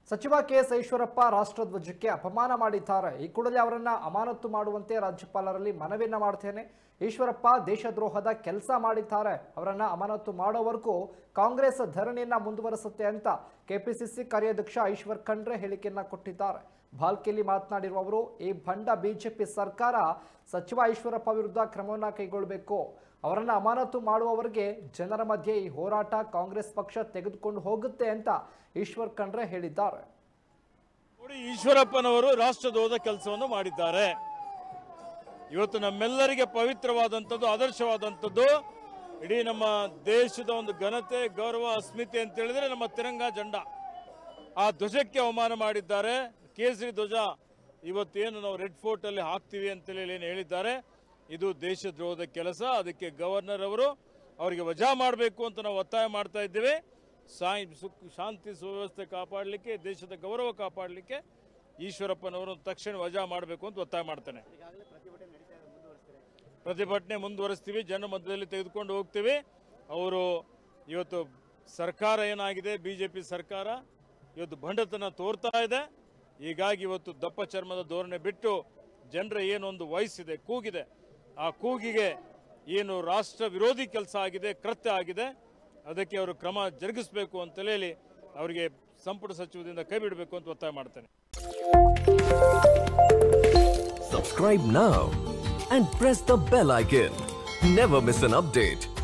ಸಚಿವ ಕೆಎಸ್ ಈಶ್ವರಪ್ಪ ರಾಷ್ಟ್ರಧ್ವಜಕ್ಕೆ ಅಪಮಾನ ಮಾಡಿದ್ದಾರೆ. ಈ ಕೂಡಲೇ ಅವರನ್ನ ಅಮಾನತು ಮಾಡುವಂತೆ ರಾಜ್ಯಪಾಲರಲ್ಲಿ ಮನವಿಯನ್ನ ಮಾಡ್ತೇನೆ. ಈಶ್ವರಪ್ಪ ದೇಶದ್ರೋಹದ ಕೆಲಸ ಮಾಡಿದ್ದಾರೆ, ಅವರನ್ನ ಅಮಾನತು ಮಾಡೋವರೆಗೂ ಕಾಂಗ್ರೆಸ್ ಧರಣಿಯನ್ನ ಮುಂದುವರಿಸುತ್ತೆ ಅಂತ ಕೆಪಿಸಿಸಿ ಕಾರ್ಯಾಧ್ಯಕ್ಷ ಈಶ್ವರ್ ಖಂಡ್ರೆ ಹೇಳಿಕೆಯನ್ನ ಕೊಟ್ಟಿದ್ದಾರೆ. ಭಾಲ್ಕಿಯಲ್ಲಿ ಮಾತನಾಡಿರುವ ಅವರು, ಈ ಭಂಡ ಬಿಜೆಪಿ ಸರ್ಕಾರ ಸಚಿವ ಈಶ್ವರಪ್ಪ ವಿರುದ್ಧ ಕ್ರಮವನ್ನ ಕೈಗೊಳ್ಳಬೇಕು, ಅವರನ್ನ ಅಮಾನತು ಮಾಡುವವರೆಗೆ ಜನರ ಮಧ್ಯೆ ಈ ಹೋರಾಟ ಕಾಂಗ್ರೆಸ್ ಪಕ್ಷ ತೆಗೆದುಕೊಂಡು ಹೋಗುತ್ತೆ ಅಂತ ಈಶ್ವರ್ ಖಂಡ್ರೆ ಹೇಳಿದ್ದಾರೆ. ಈಶ್ವರಪ್ಪನವರು ರಾಷ್ಟ್ರದ್ರೋಹದ ಕೆಲಸವನ್ನು ಮಾಡಿದ್ದಾರೆ. ಇವತ್ತು ನಮ್ಮೆಲ್ಲರಿಗೆ ಪವಿತ್ರವಾದಂಥದ್ದು, ಆದರ್ಶವಾದಂಥದ್ದು ಇಡೀ ನಮ್ಮ ದೇಶದ ಒಂದು ಘನತೆ, ಗೌರವ, ಅಸ್ಮಿತೆ ಅಂತ ಹೇಳಿದ್ರೆ ನಮ್ಮ ತಿರಂಗ ಜೆಂಡ. ಆ ಧ್ವಜಕ್ಕೆ ಅವಮಾನ ಮಾಡಿದ್ದಾರೆ. ಕೇಸರಿ ಧ್ವಜ ಇವತ್ತೇನು ನಾವು ರೆಡ್ ಫೋರ್ಟ್ ಅಲ್ಲಿ ಹಾಕ್ತೀವಿ ಅಂತೇಳಿ ಏನು ಹೇಳಿದ್ದಾರೆ, ಇದು ದೇಶದ್ರೋಹದ ಕೆಲಸ. ಅದಕ್ಕೆ ಗವರ್ನರ್ ಅವರು ಅವರಿಗೆ ವಜಾ ಮಾಡಬೇಕು ಅಂತ ನಾವು ಒತ್ತಾಯ ಮಾಡ್ತಾ ಇದ್ದೇವೆ. ಶಾಂತಿ ಸುವ್ಯವಸ್ಥೆ ಕಾಪಾಡಲಿಕ್ಕೆ, ದೇಶದ ಗೌರವ ಕಾಪಾಡಲಿಕ್ಕೆ ಈಶ್ವರಪ್ಪನವರು ತಕ್ಷಣ ವಜಾ ಮಾಡಬೇಕು ಅಂತ ಒತ್ತಾಯ ಮಾಡ್ತಾನೆ. ಪ್ರತಿಭಟನೆ ಮುಂದುವರಿಸ್ತೀವಿ, ಜನ ಮಧ್ಯದಲ್ಲಿ ತೆಗೆದುಕೊಂಡು ಹೋಗ್ತೀವಿ. ಅವರು ಇವತ್ತು ಸರ್ಕಾರ ಏನಾಗಿದೆ, ಬಿಜೆಪಿ ಸರ್ಕಾರ ಇವತ್ತು ಭಂಡತನ ತೋರ್ತಾ ಇದೆ. ಹೀಗಾಗಿ ಇವತ್ತು ದಪ್ಪ ಚರ್ಮದ ಧೋರಣೆ ಬಿಟ್ಟು ಜನರ ಏನೊಂದು ವಯಸ್ಸಿದೆ, ಕೂಗಿದೆ, ಆ ಕೂಗಿಗೆ ಏನು ರಾಷ್ಟ್ರ ವಿರೋಧಿ ಕೆಲಸ ಆಗಿದೆ, ಕೃತ್ಯ ಆಗಿದೆ, ಅದಕ್ಕೆ ಅವರು ಕ್ರಮ ಜರುಗಿಸಬೇಕು ಅಂತ ಹೇಳಿ ಅವರಿಗೆ ಸಂಪುಟ ಸಚಿವರಿಂದ ಕೈ ಬಿಡಬೇಕು ಅಂತ ಒತ್ತಾಯ ಮಾಡ್ತೇನೆ. Subscribe now and press the bell icon. Never miss an update.